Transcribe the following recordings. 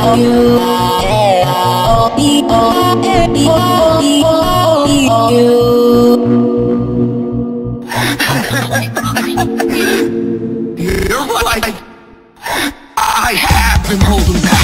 You're right. I have been holding back.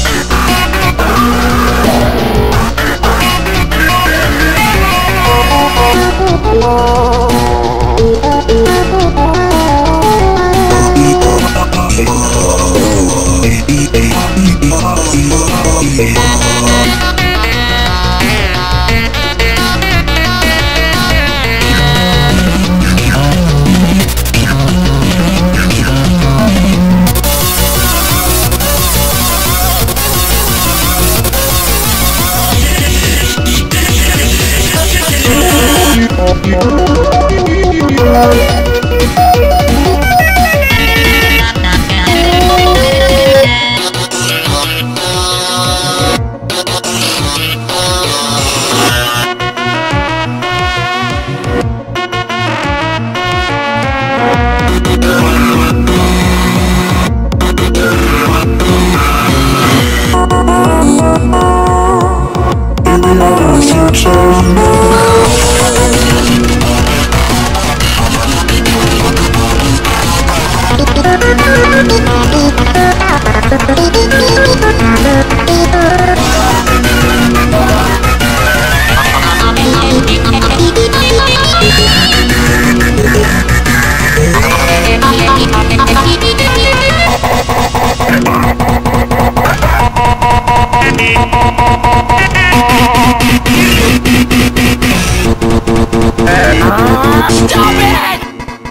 Stop it!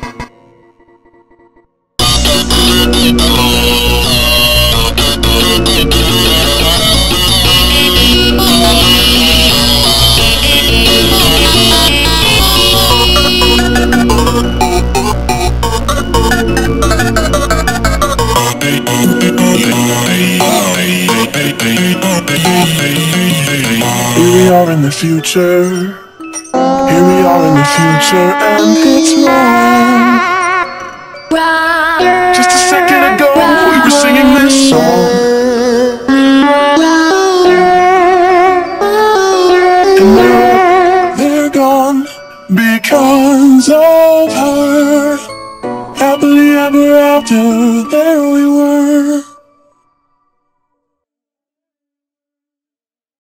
Here we are in the future. Here we are in the future, and it's wrong. Just a second ago, we were singing this song. And now they're gone because of her. Happily ever after, there we were.